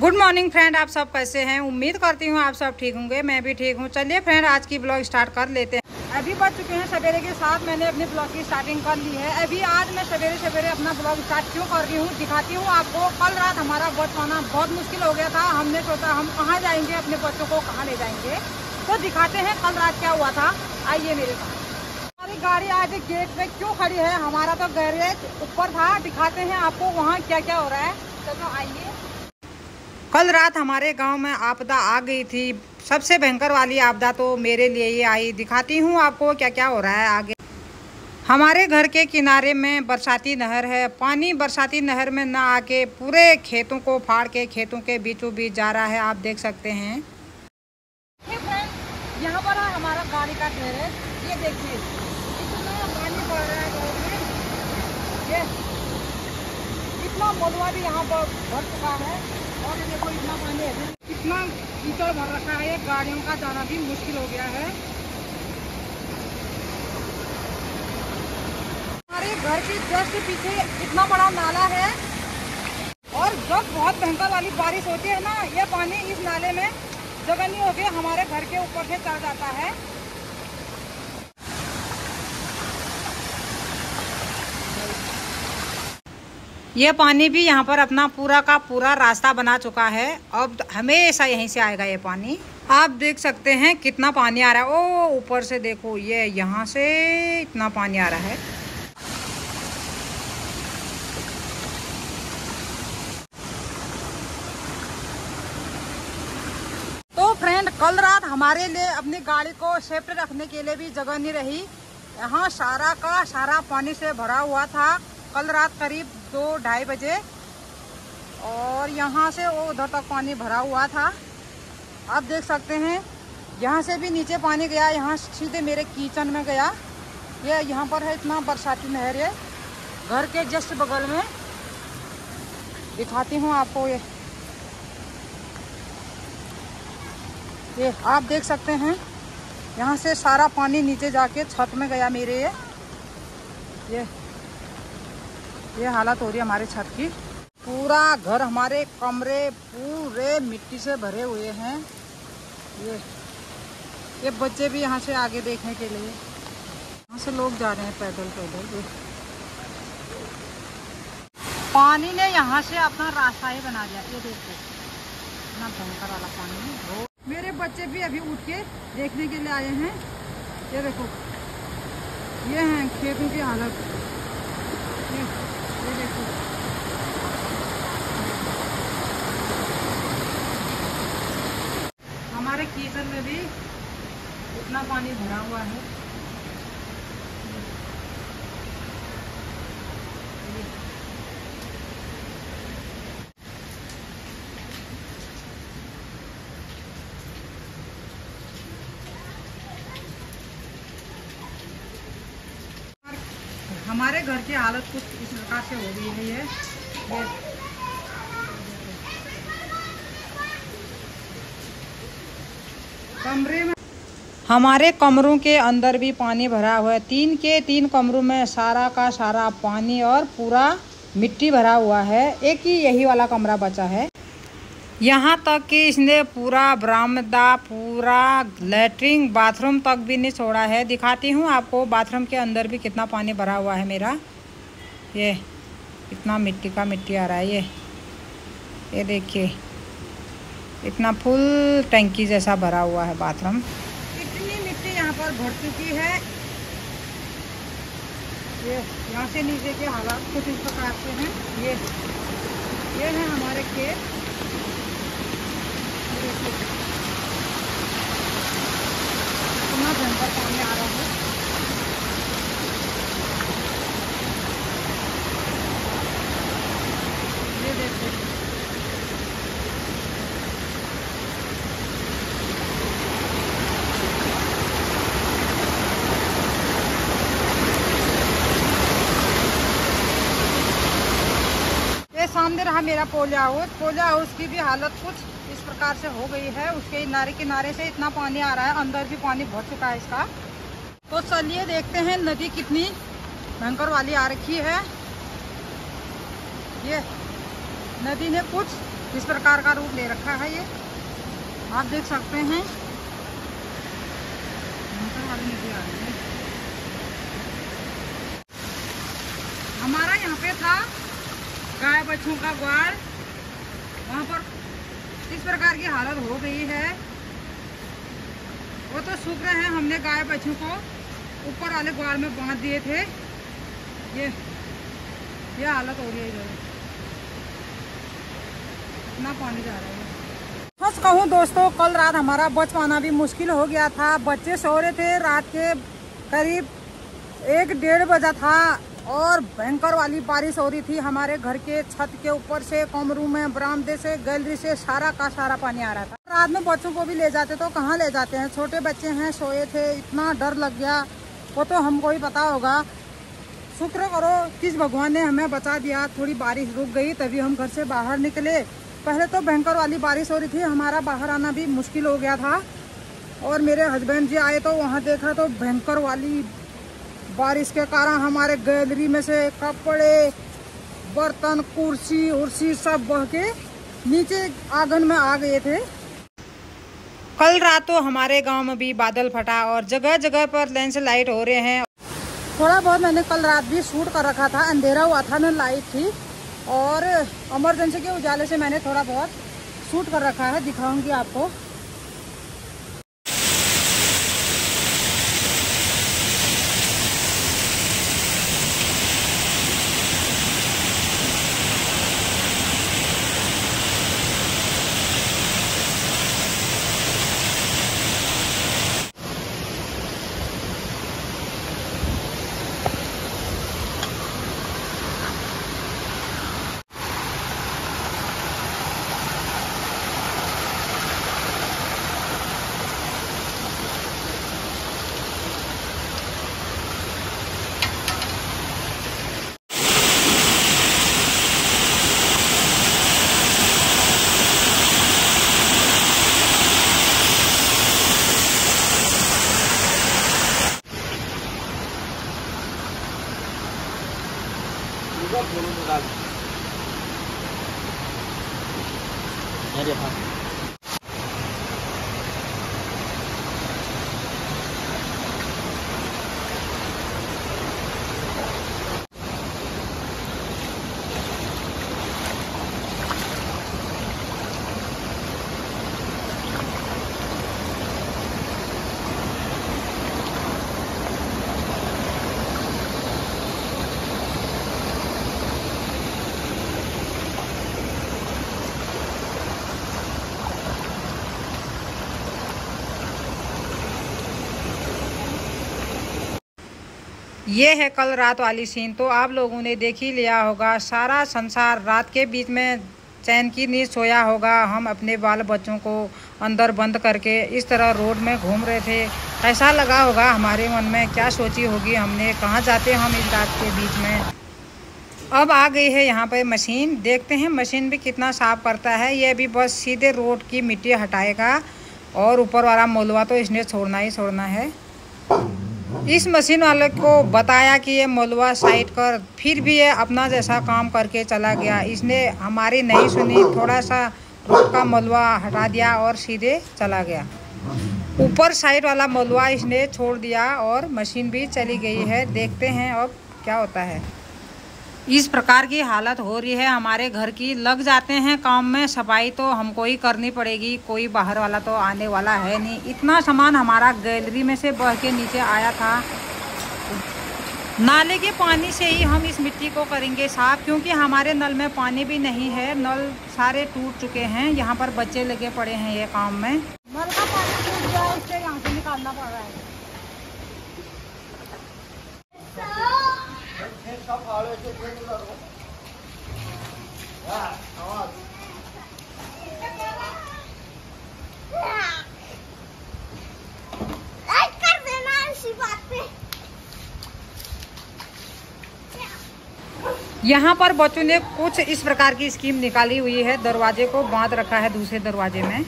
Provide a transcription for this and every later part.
Good morning friend, आप सब कैसे हैं। उम्मीद करती हूँ आप सब ठीक होंगे। मैं भी ठीक हूँ। चलिए फ्रेंड, आज की ब्लॉग स्टार्ट कर लेते हैं। अभी बढ़ चुके हैं सवेरे के साथ। मैंने अपने ब्लॉग की स्टार्टिंग कर ली है। अभी आज मैं सवेरे सवेरे अपना ब्लॉग स्टार्ट क्यों कर रही हूँ दिखाती हूँ आपको। कल रात हमारा बच पाना बहुत मुश्किल हो गया था। हमने सोचा हम कहाँ जाएंगे, अपने बच्चों को कहाँ ले जाएंगे, तो दिखाते हैं कल रात क्या हुआ था। आइए मेरे साथ। हमारी गाड़ी आज गेट पे क्यों खड़ी है, हमारा तो गैरेज ऊपर था। दिखाते हैं आपको वहाँ क्या क्या हो रहा है। चलो आइए। कल रात हमारे गांव में आपदा आ गई थी। सबसे भयंकर वाली आपदा तो मेरे लिए ही आई। दिखाती हूँ आपको क्या क्या हो रहा है आगे। हमारे घर के किनारे में बरसाती नहर है। पानी बरसाती नहर में ना आके पूरे खेतों को फाड़ के खेतों के बीचों बीच जा रहा है। आप देख सकते हैं। यहाँ पर है हमारा गाड़ी का गैरेज। ये देखिए कितना पानी पड़ रहा है रोड में। ये कितना मोलवा भी यहाँ पर भर चुका है। और ये देखो इतना पानी है, कितना कीचड़ भर रखा है। ये गाड़ियों का जाना भी मुश्किल हो गया है। हमारे घर के जस्ट पीछे इतना बड़ा नाला है। और जब बहुत भयंकर वाली बारिश होती है ना, ये पानी इस नाले में जगह नहीं होके हमारे घर के ऊपर से चढ़ जाता है। ये पानी भी यहाँ पर अपना पूरा का पूरा रास्ता बना चुका है। अब हमेशा यहीं से आएगा ये पानी। आप देख सकते हैं कितना पानी आ रहा है। ओ ऊपर से देखो, ये यहाँ से इतना पानी आ रहा है। तो फ्रेंड, कल रात हमारे लिए अपनी गाड़ी को सेफ्टी रखने के लिए भी जगह नहीं रही। यहाँ सारा का सारा पानी से भरा हुआ था कल रात करीब 2-2:30 बजे। और यहाँ से वो उधर तक पानी भरा हुआ था। आप देख सकते हैं यहाँ से भी नीचे पानी गया, यहाँ सीधे मेरे किचन में गया। ये यहाँ पर है इतना बरसाती नहर है घर के जस्ट बगल में। दिखाती हूँ आपको। ये आप देख सकते हैं यहाँ से सारा पानी नीचे जाके छत में गया मेरे। ये हालत हो रही है हमारे छत की। पूरा घर, हमारे कमरे पूरे मिट्टी से भरे हुए हैं। ये बच्चे भी यहाँ से आगे देखने के लिए, यहाँ से लोग जा रहे हैं पैदल पैदल। पानी ने यहाँ से अपना रास्ता ही बना दिया। ये देखो इतना भयंकर वाला पानी। मेरे बच्चे भी अभी उठ के देखने के लिए आए हैं। ये देखो, ये हैं खेतों की हालत। ये देखो, हमारे किचन में भी इतना पानी भरा हुआ है। हमारे घर की हालत कुछ इस प्रकार से हो गई है। ये कमरे में, हमारे कमरों के अंदर भी पानी भरा हुआ है। 3 के 3 कमरों में सारा का सारा पानी और पूरा मिट्टी भरा हुआ है। एक ही यही वाला कमरा बचा है। यहाँ तक कि इसने पूरा बरामदा, पूरा लैट्रिन, बाथरूम तक भी नहीं छोड़ा है। दिखाती हूँ आपको बाथरूम के अंदर भी कितना पानी भरा हुआ है मेरा। ये इतना मिट्टी का मिट्टी आ रहा है। ये देखिए इतना फुल टंकी जैसा भरा हुआ है बाथरूम। इतनी मिट्टी यहाँ पर भर चुकी है। ये यहाँ से नीचे के हालात कुछ इस प्रकार से हैं। ये है हमारे खेत। कितना भयंकर पानी आ रहा है। ये देखो, ये सामने रहा मेरा पोलिया हाउस। पोलिया हाउस की भी हालत कुछ इस प्रकार से हो गई है। उसके किनारे से इतना पानी आ रहा है, अंदर भी पानी भर चुका है इसका। तो चलिए देखते हैं नदी कितनी भयंकर वाली आ रखी है। ये नदी ने कुछ इस प्रकार का रूप ले रखा है ये, आप देख सकते हैं। हमारा यहाँ पे था गाय बच्चों का ग्वार, वहाँ पर इस प्रकार की हालत हो गई है। वो तो शुक्र है हमने गाय बच्चों को ऊपर वाले ग्वार में बांध दिए थे। ये हालत हो रही है इधर, इतना पानी जा रहा है। सच कहूँ दोस्तों, कल रात हमारा बच पाना भी मुश्किल हो गया था। बच्चे सो रहे थे, रात के करीब 1-1:30 बजा था और भयंकर वाली बारिश हो रही थी। हमारे घर के छत के ऊपर से, कमरू में, बरामदे से, गैलरी से सारा का सारा पानी आ रहा था। रात में बच्चों को भी ले जाते तो कहाँ ले जाते हैं, छोटे बच्चे हैं, सोए थे, इतना डर लग गया। वो तो हमको ही पता होगा। शुक्र करो किस भगवान ने हमें बचा दिया, थोड़ी बारिश रुक गई तभी हम घर से बाहर निकले। पहले तो भयंकर वाली बारिश हो रही थी, हमारा बाहर आना भी मुश्किल हो गया था। और मेरे हस्बैंड जी आए तो वहाँ देखा तो भयंकर वाली बारिश के कारण हमारे गैलरी में से कपड़े, बर्तन, कुर्सी उर्सी सब बह के नीचे आंगन में आ गए थे। कल रात तो हमारे गांव में भी बादल फटा और जगह जगह पर लैंडस्लाइड हो रहे हैं। थोड़ा बहुत मैंने कल रात भी शूट कर रखा था, अंधेरा हुआ था ना, लाइट थी और इमरजेंसी के उजाले से मैंने थोड़ा बहुत शूट कर रखा है, दिखाऊंगी आपको। ये है कल रात वाली सीन। तो आप लोगों ने देख ही लिया होगा, सारा संसार रात के बीच में चैन की नींद सोया होगा। हम अपने बाल बच्चों को अंदर बंद करके इस तरह रोड में घूम रहे थे। ऐसा लगा होगा हमारे मन में, क्या सोची होगी हमने, कहाँ जाते हम इस रात के बीच में। अब आ गई है यहाँ पे मशीन, देखते हैं मशीन भी कितना साफ करता है। ये भी बस सीधे रोड की मिट्टी हटाएगा और ऊपर वाला मलबा तो इसने छोड़ना ही छोड़ना है। इस मशीन वाले को बताया कि ये मलबा साइड कर, फिर भी ये अपना जैसा काम करके चला गया। इसने हमारी नहीं सुनी, थोड़ा सा रोड का मलबा हटा दिया और सीधे चला गया। ऊपर साइड वाला मलबा इसने छोड़ दिया और मशीन भी चली गई है। देखते हैं अब क्या होता है। इस प्रकार की हालत हो रही है हमारे घर की। लग जाते हैं काम में, सफाई तो हमको ही करनी पड़ेगी, कोई बाहर वाला तो आने वाला है नहीं। इतना सामान हमारा गैलरी में से बह के नीचे आया था। नाले के पानी से ही हम इस मिट्टी को करेंगे साफ, क्योंकि हमारे नल में पानी भी नहीं है, नल सारे टूट चुके हैं। यहाँ पर बच्चे लगे पड़े हैं ये काम में। नल का पानी टूट गया, इससे यहाँ से निकालना पड़ रहा है। यहाँ पर बच्चों ने कुछ इस प्रकार की स्कीम निकाली हुई है, दरवाजे को बांध रखा है दूसरे दरवाजे में।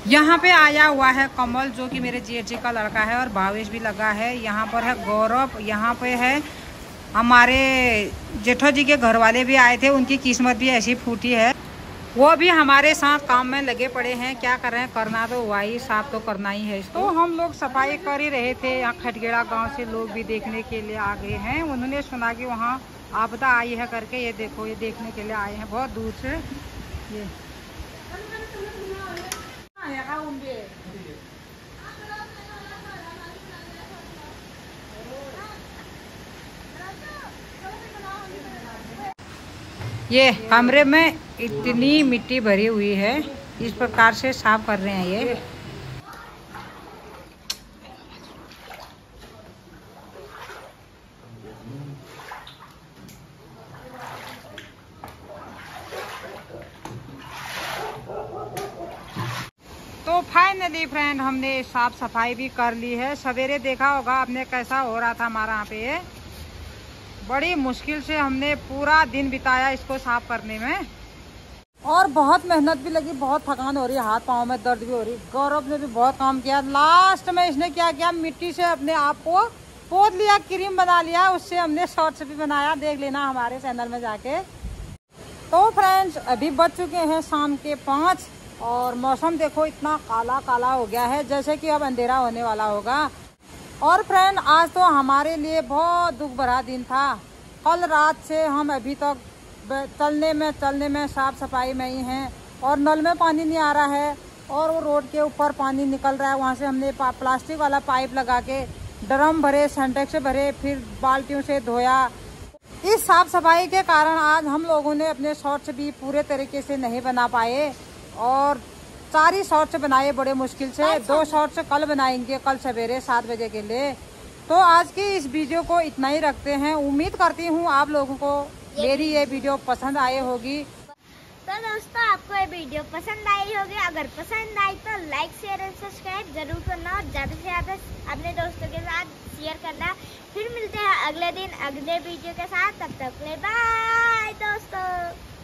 यहाँ पे आया हुआ है कमल, जो कि मेरे जेठ जी का लड़का है, और भावेश भी लगा है। यहाँ पर है गौरव, यहाँ पे है हमारे जेठो जी के घर वाले भी आए थे, उनकी किस्मत भी ऐसी फूटी है। वो भी हमारे साथ काम में लगे पड़े हैं। क्या कर रहे हैं, करना तो हुआ ही, साफ तो करना ही है। तो हम लोग सफाई कर ही रहे थे। यहाँ खटगेड़ा गांव से लोग भी देखने के लिए आ गए हैं। उन्होंने सुना कि वहाँ आपदा आई है करके, ये देखो, ये देखने के लिए आए हैं बहुत दूर से। ये ये कमरे में इतनी मिट्टी भरी हुई है, इस प्रकार से साफ कर रहे हैं ये। तो फाइनली फ्रेंड, हमने साफ सफाई भी कर ली है। सवेरे देखा होगा आपने कैसा हो रहा था हमारा यहाँ पे। बड़ी मुश्किल से हमने पूरा दिन बिताया इसको साफ करने में, और बहुत मेहनत भी लगी, बहुत थकान हो रही है, हाथ पाँव में दर्द भी हो रही। गौरव ने भी बहुत काम किया। लास्ट में इसने क्या किया, मिट्टी से अपने आप को पोत लिया, क्रीम बना लिया। उससे हमने शॉर्ट्स भी बनाया, देख लेना हमारे चैनल में जाके। तो फ्रेंड्स, अभी बज चुके हैं शाम के 5, और मौसम देखो इतना काला काला हो गया है, जैसे कि अब अंधेरा होने वाला होगा। और फ्रेंड, आज तो हमारे लिए बहुत दुख भरा दिन था। कल रात से हम अभी तक चलने में साफ सफाई में ही हैं, और नल में पानी नहीं आ रहा है, और वो रोड के ऊपर पानी निकल रहा है। वहाँ से हमने प्लास्टिक वाला पाइप लगा के ड्रम भरे, सिंटेक्स भरे, फिर बाल्टियों से धोया। इस साफ सफाई के कारण आज हम लोगों ने अपने शॉर्ट्स भी पूरे तरीके से नहीं बना पाए, और 4 ही शॉर्ट्स बनाए बड़े मुश्किल से। 2 शॉर्ट्स कल बनाएंगे, कल सवेरे 7 बजे के लिए। तो आज की इस वीडियो को इतना ही रखते हैं। उम्मीद करती हूँ आप लोगों को मेरी ये वीडियो पसंद आई होगी। तो दोस्तों, आपको ये वीडियो पसंद आई होगी। अगर पसंद आई तो लाइक, शेयर और सब्सक्राइब जरूर करना, और ज़्यादा से ज़्यादा अपने दोस्तों के साथ शेयर करना। फिर मिलते हैं अगले दिन अगले वीडियो के साथ। तब तक के लिए बाय दोस्तों।